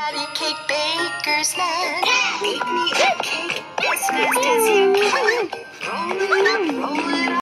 Patty cake baker's man. Bake me a cake.